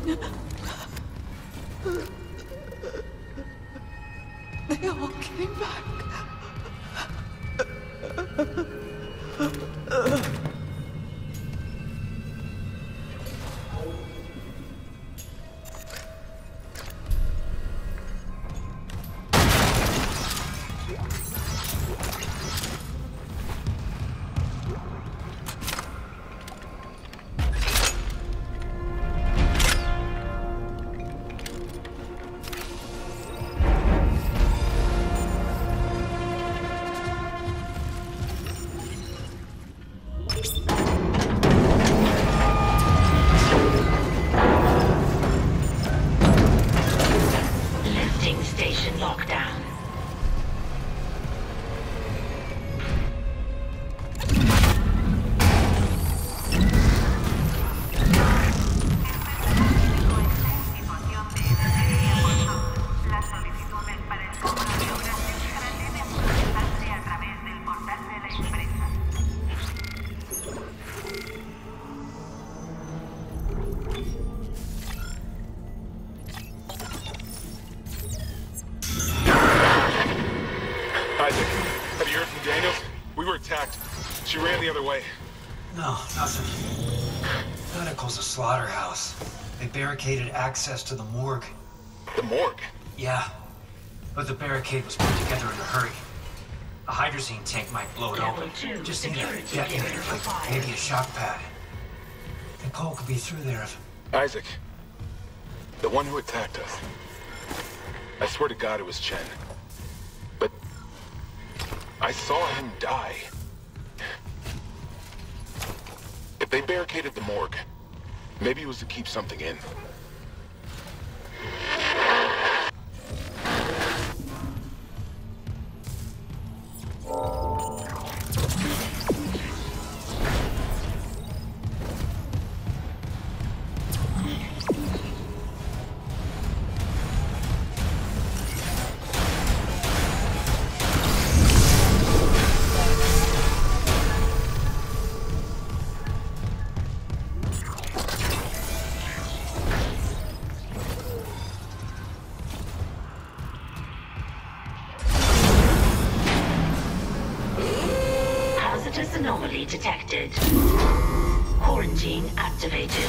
coming. They all came back. Isaac, have you heard from Daniels? We were attacked. She ran the other way. No, nothing. Medical's a slaughterhouse. They barricaded access to the morgue. The morgue? Yeah, but the barricade was put together in a hurry. A hydrazine tank might blow it open. Just need a detonator, like maybe a shock pad. And Cole could be through there if... Isaac, the one who attacked us. I swear to God it was Chen. But I saw him die. If they barricaded the morgue, maybe it was to keep something in. Anomaly detected. Quarantine activated.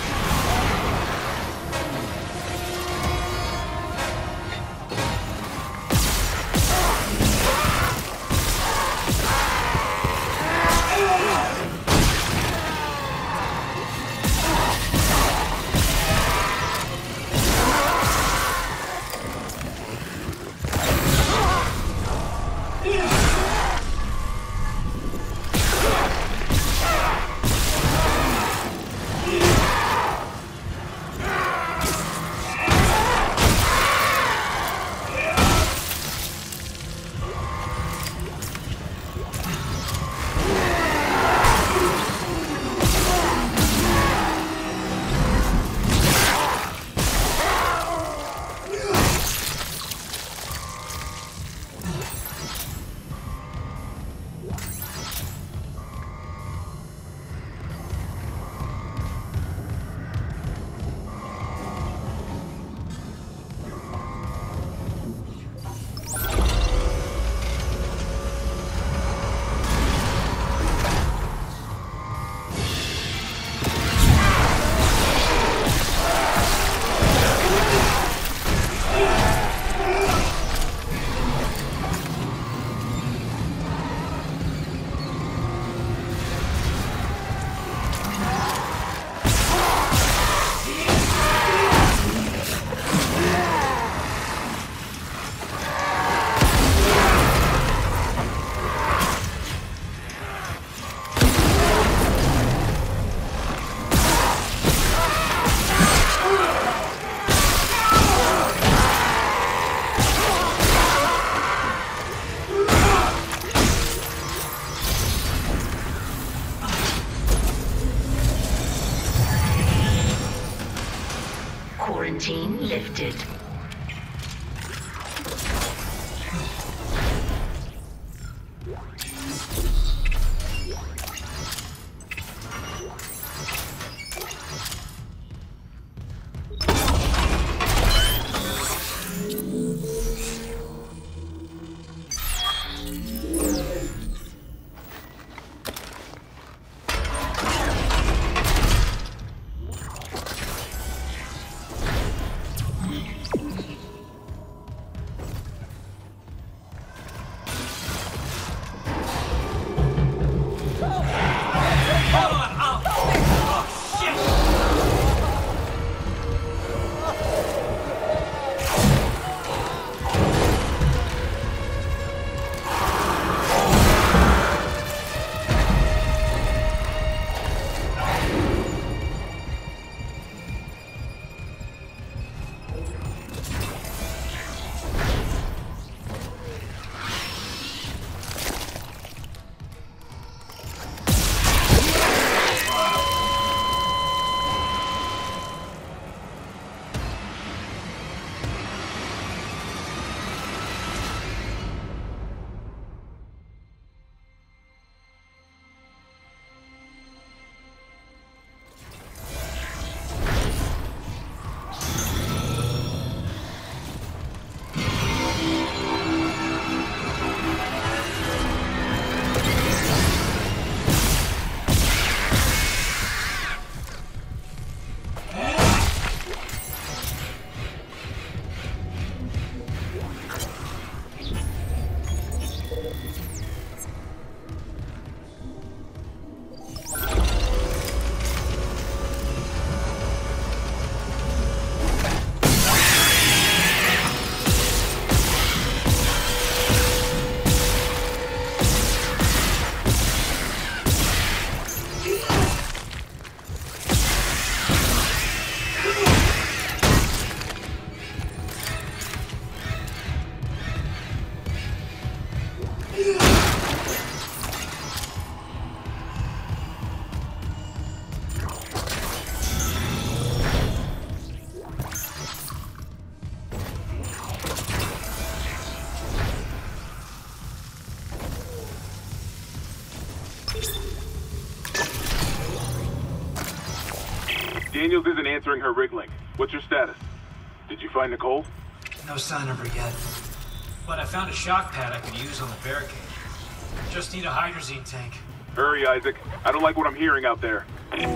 Daniels isn't answering her rig link. What's your status? Did you find Nicole? No sign of her yet. But I found a shock pad I could use on the barricade. Just need a hydrazine tank. Hurry, Isaac. I don't like what I'm hearing out there.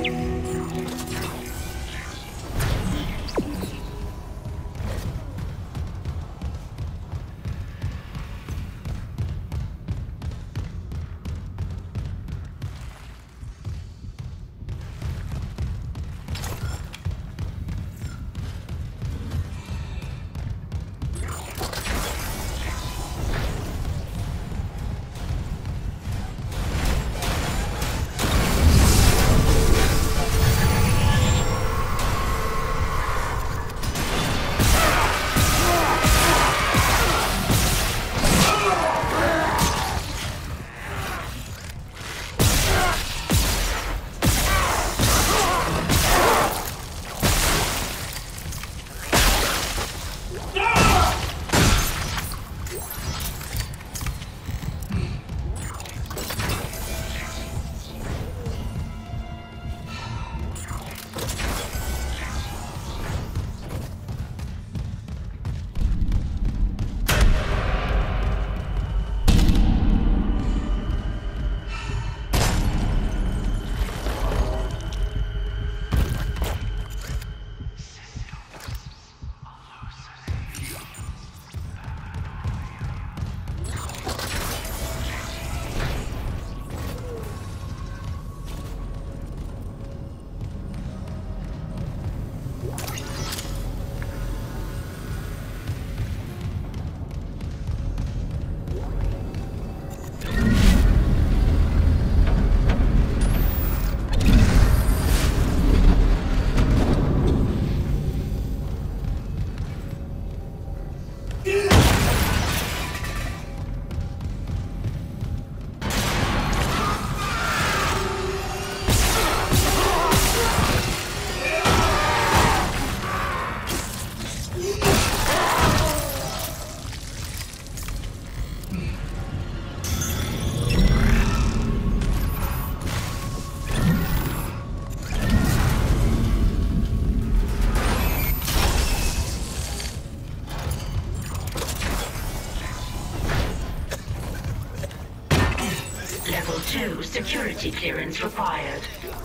Level 2 security clearance required.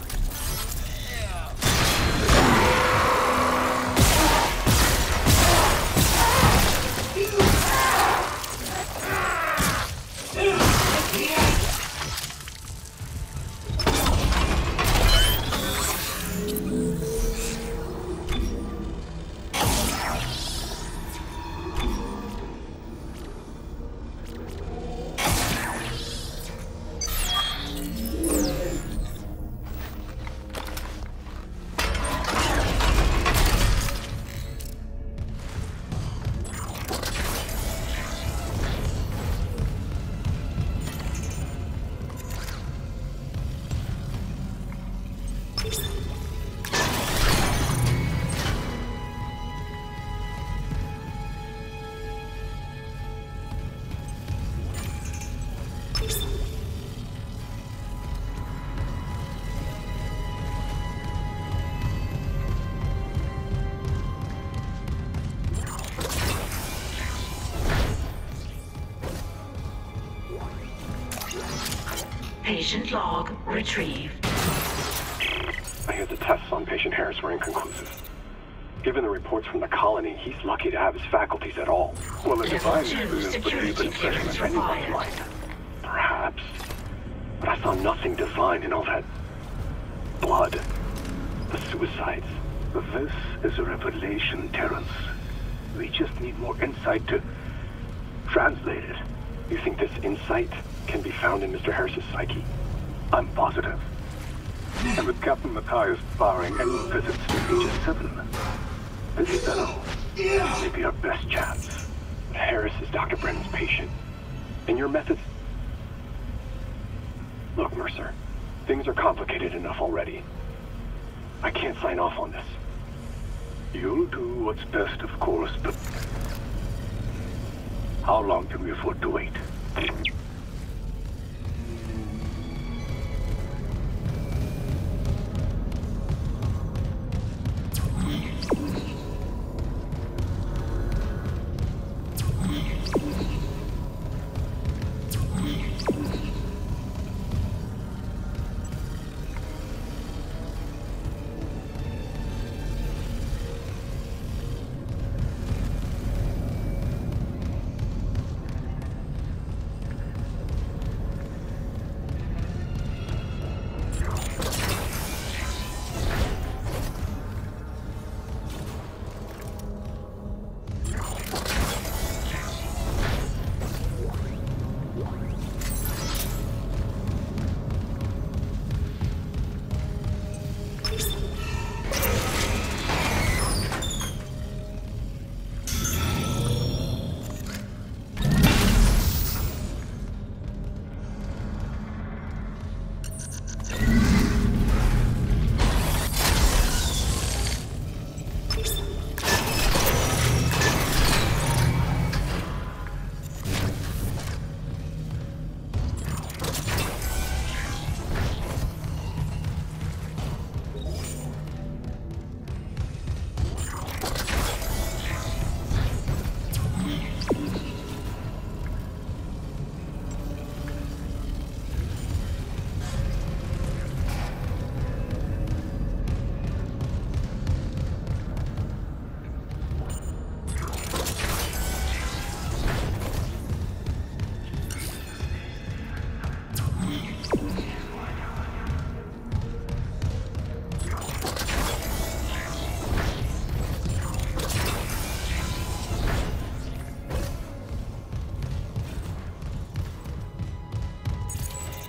Patient log retrieved. I hear the tests on patient Harris were inconclusive. Given the reports from the colony, he's lucky to have his faculties at all. Well, a divine Level 2 experience would leave security an impression clearance of anyone's required. mind. Perhaps. But I saw nothing divine in all that blood. The suicides. This is a revelation, Terrence. We just need more insight to translate it. You think this insight can be found in Mr. Harris's psyche? I'm positive. And with Captain Matthias barring any visits to Aegis-7, this fellow may be our best chance. But Harris is Dr. Brennan's patient. And your methods... Look, Mercer, things are complicated enough already. I can't sign off on this. You'll do what's best, of course, but how long can we afford to wait?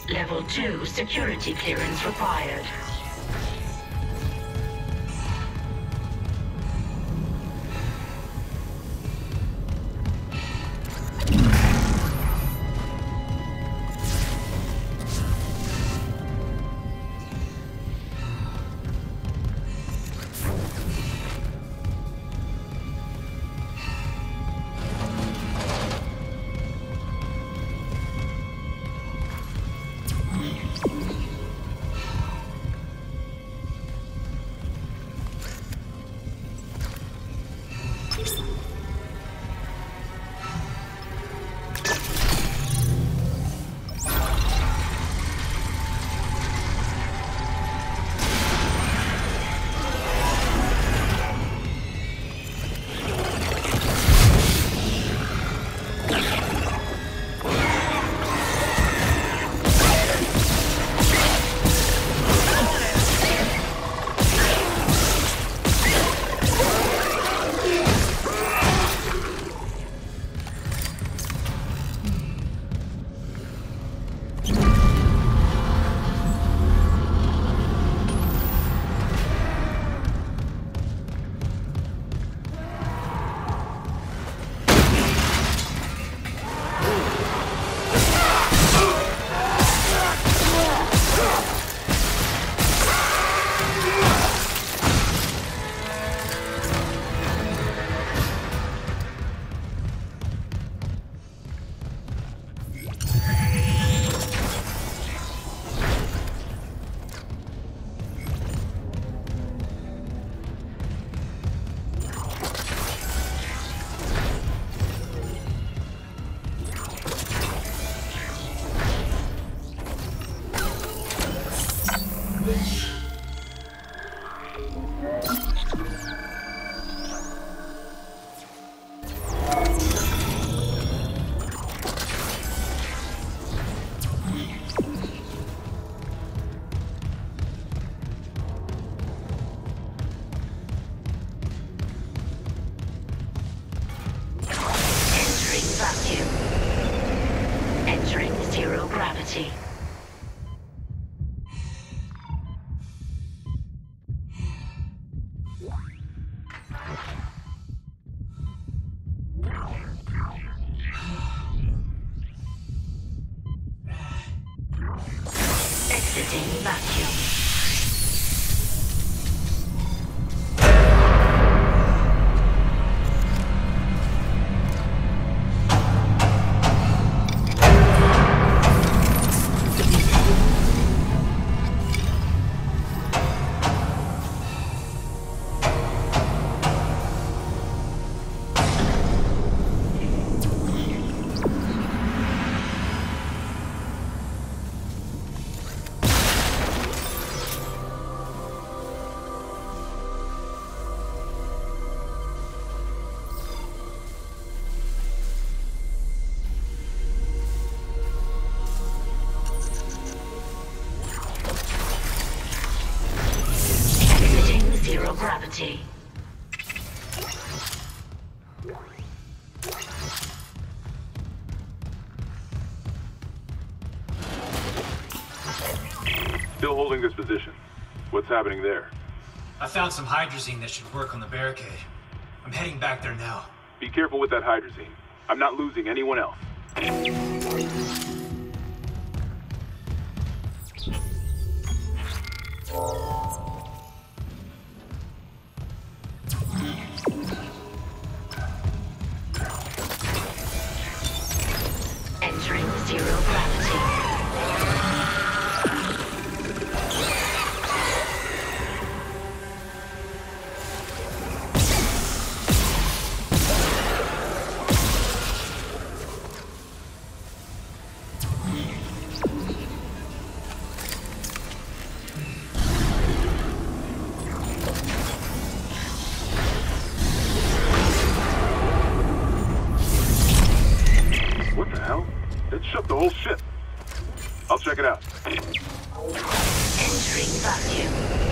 Level 2 security clearance required. Exiting vacuum. Zero gravity. Still holding this position. What's happening there? I found some hydrazine that should work on the barricade. I'm heading back there now. Be careful with that hydrazine. I'm not losing anyone else. Entering zero gravity. What the hell? It shut the whole ship. I'll check it out. Entering vacuum.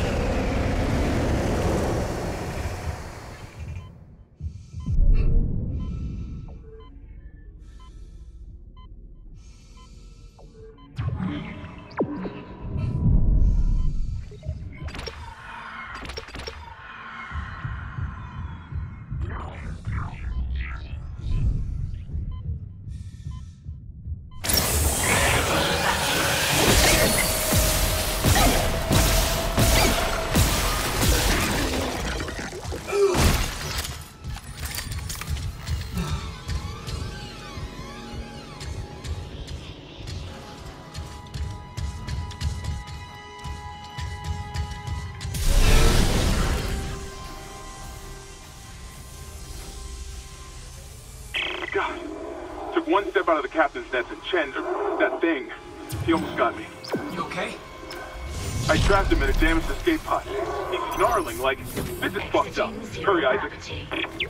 Took one step out of the captain's nest and Chen, that thing, he almost got me. You okay? I trapped him in a damaged escape pod. He's snarling like, this is fucked up. Hurry, Isaac. Gravity.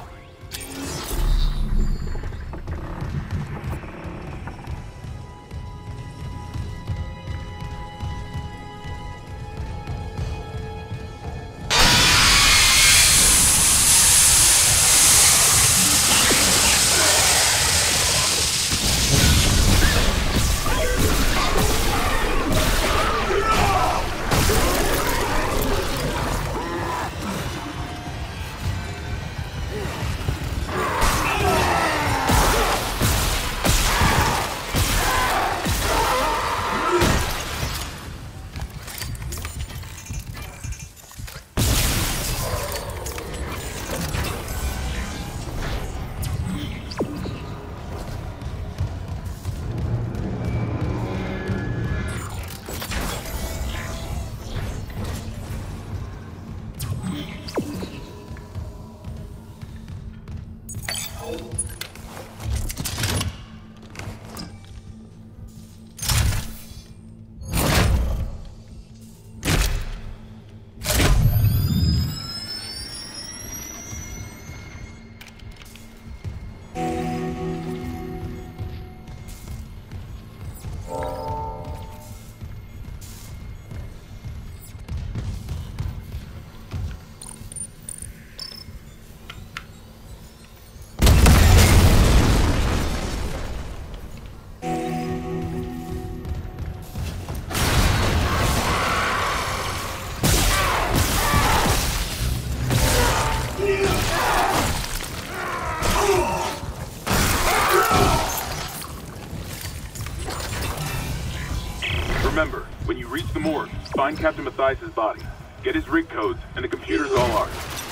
Remember, when you reach the morgue, find Captain Mathias' body. Get his rig codes, and the computer's all ours.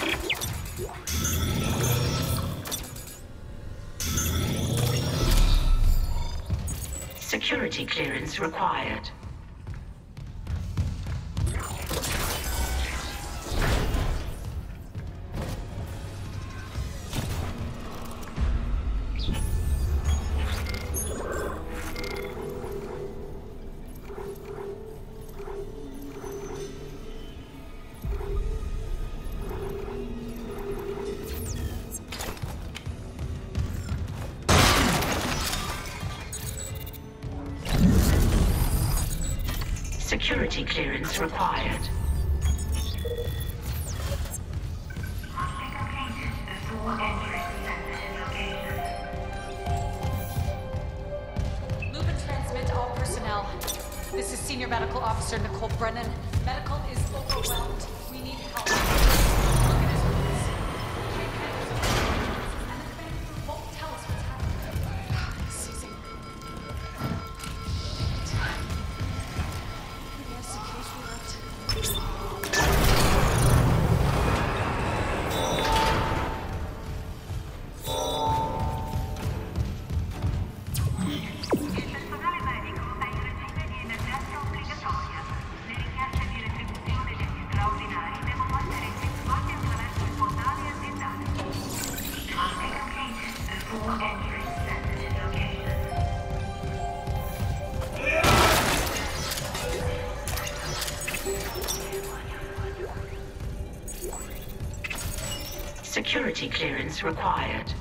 Security clearance required. Security clearance required. Lupin, transmit all personnel. This is Senior Medical Officer Nicole Brennan. Medical is overwhelmed. We need help. Look at his wounds. Won't tell us what's happening. He's seizing. Yes, in case we left. Il personale medico è in regime di emergenza obbligatoria. Le richieste di retribuzione degli straordinari devono essere effettuate attraverso il portale aziendale. Contact completed. The full entry sensitive location. Security clearance required.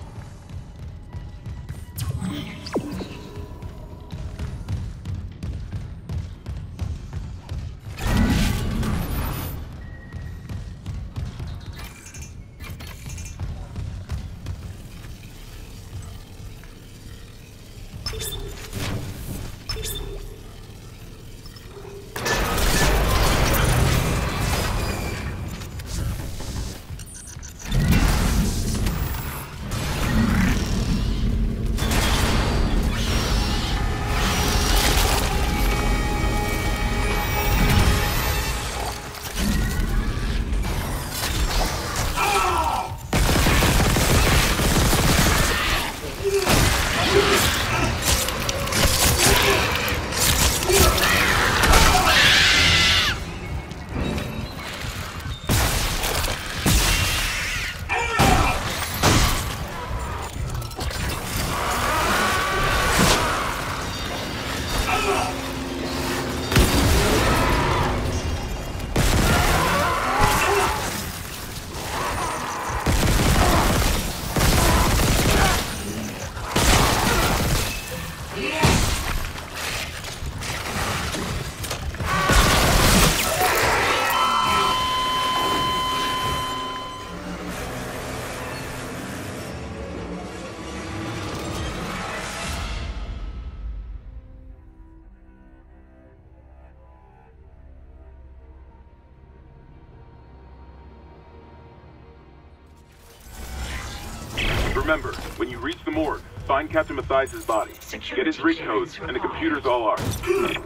Remember, when you reach the morgue, find Captain Mathias' body. Get his rig codes, and the computer's all ours.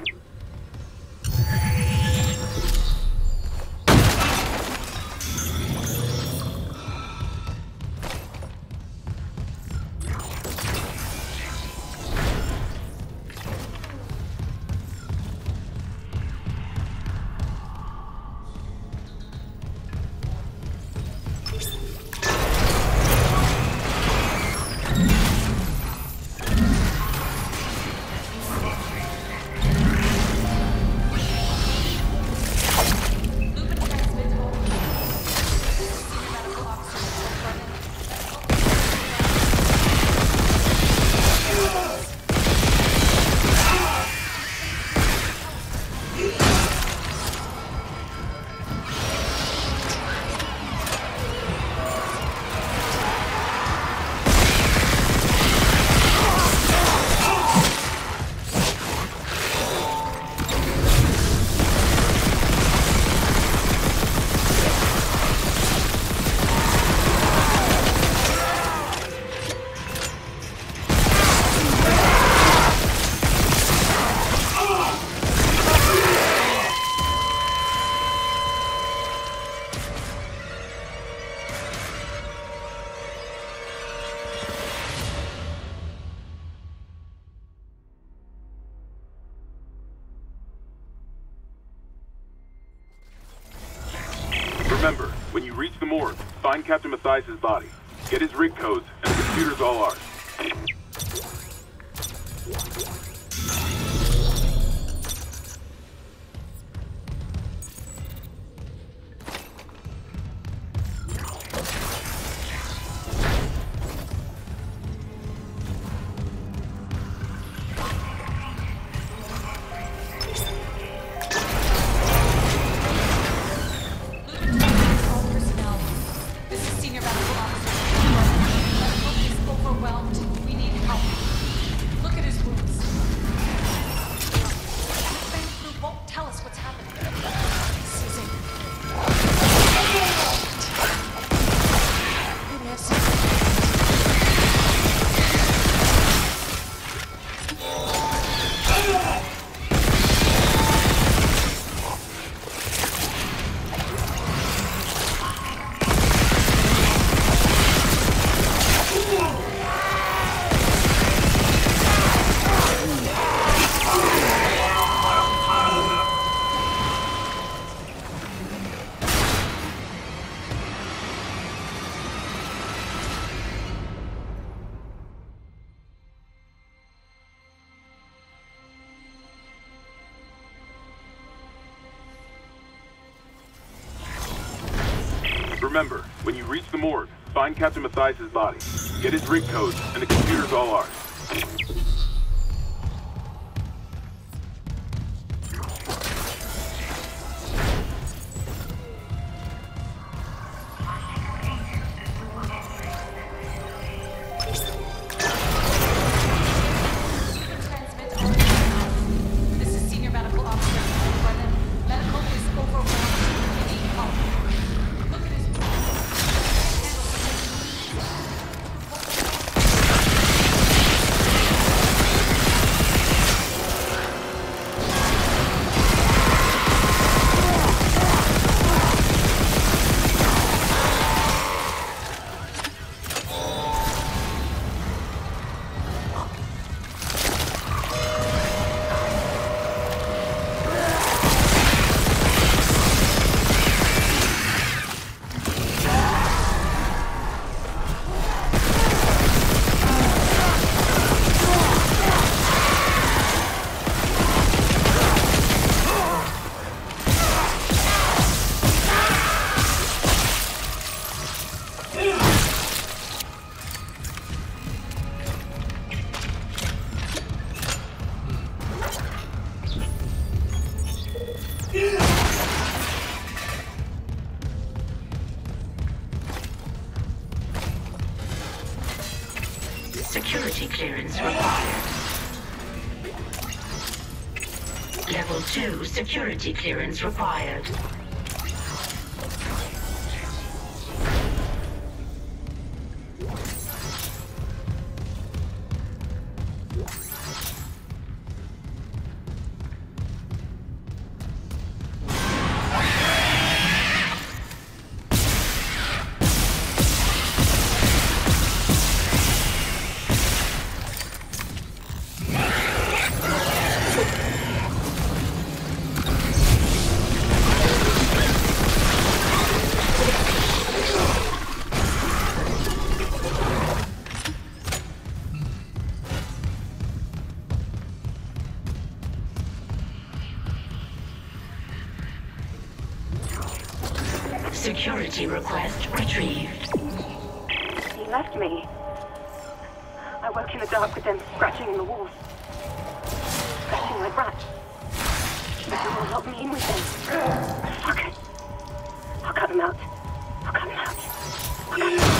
Remember, when you reach the morgue, find Captain Mathias' body. Get his rig codes, and the computer's all ours. Remember, when you reach the morgue, find Captain Mathias' body. Get his rig codes, and the computer's all ours. This is Senior Medical Officer Nicole Brennan. Medical is overwhelmed. We need help. Look at his Security clearance required. Level 2 security clearance required. Security request retrieved. He left me. I woke in the dark with them scratching in the walls. Scratching like rats. But they won't lock me in with them. Fuck it. I'll cut them out. I'll cut them out. I'll cut them out.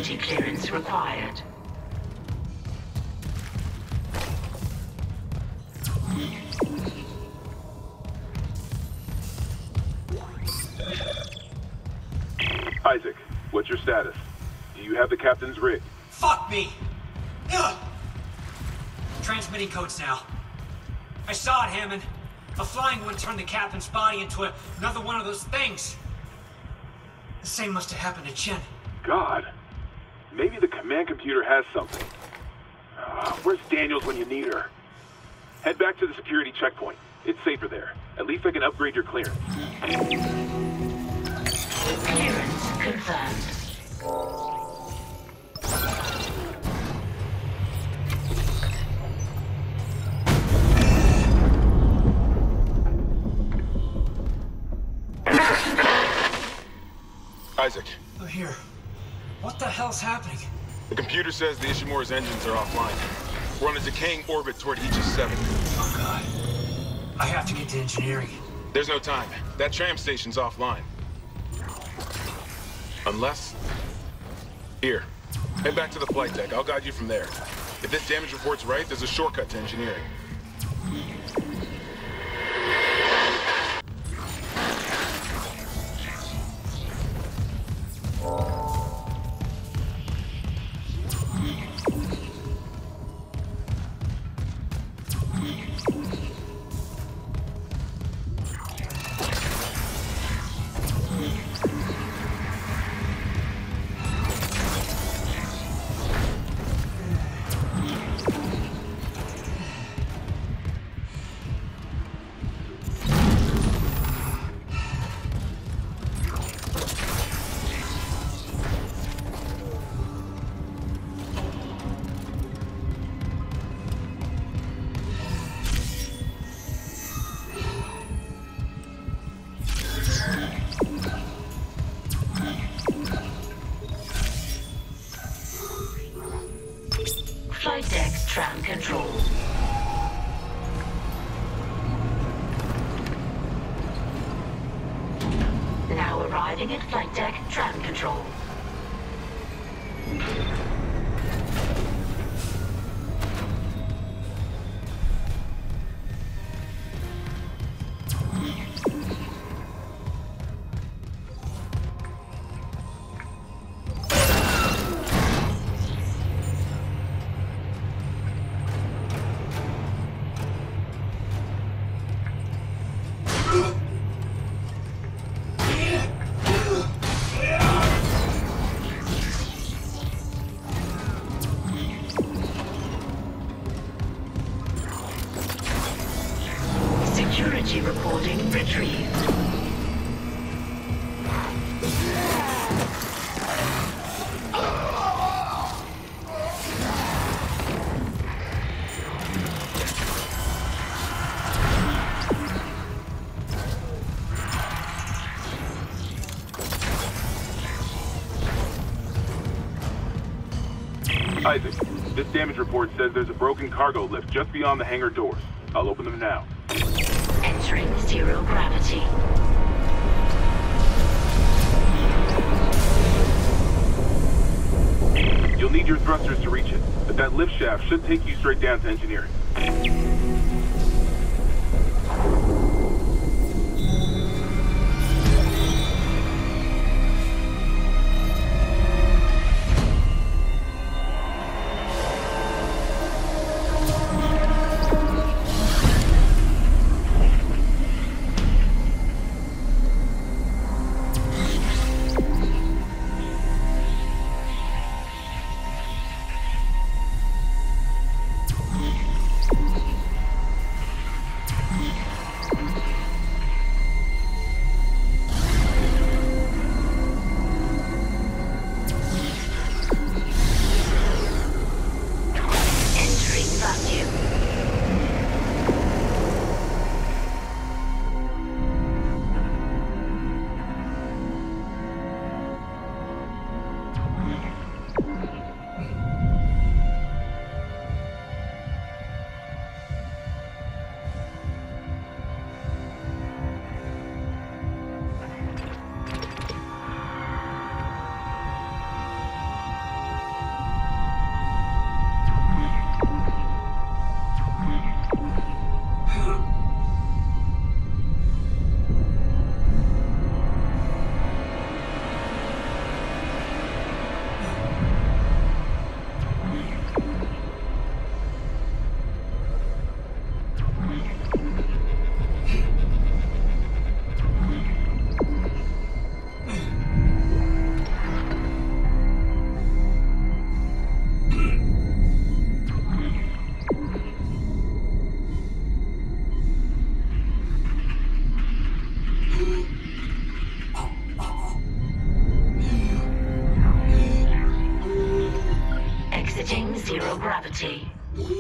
security clearance required. Isaac, what's your status? Do you have the captain's rig? Fuck me! Ugh. Transmitting codes now. I saw it, Hammond. A flying one turned the captain's body into another one of those things. The same must have happened to Chen. God. Maybe the command computer has something. Where's Daniels when you need her? Head back to the security checkpoint. It's safer there. At least I can upgrade your clearance. Clearance confirmed. Isaac, Here. What the hell's happening? the computer says the Ishimura's engines are offline. We're on a decaying orbit toward Aegis 7. Oh, God. I have to get to engineering. There's no time. That tram station's offline. Unless... Here. Head back to the flight deck. I'll guide you from there. If this damage report's right, there's a shortcut to engineering. Flight deck tram control. Now arriving at flight deck tram control. Security reporting retrieved. Isaac, this damage report says there's a broken cargo lift just beyond the hangar doors. I'll open them now. Entering zero gravity. You'll need your thrusters to reach it, but that lift shaft should take you straight down to engineering.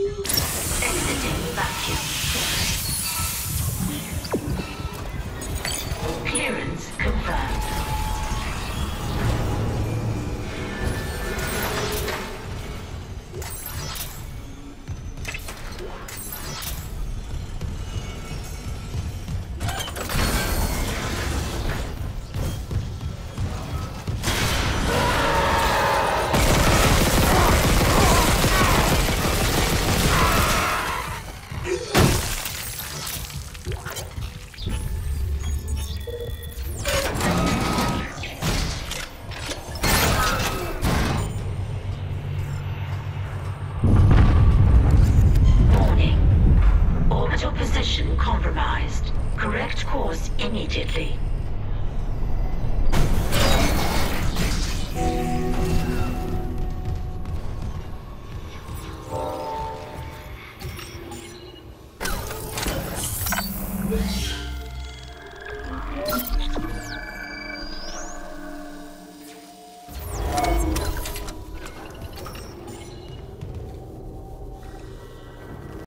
Exiting vacuum. Clearance confirmed. Orbital position compromised. Correct course immediately.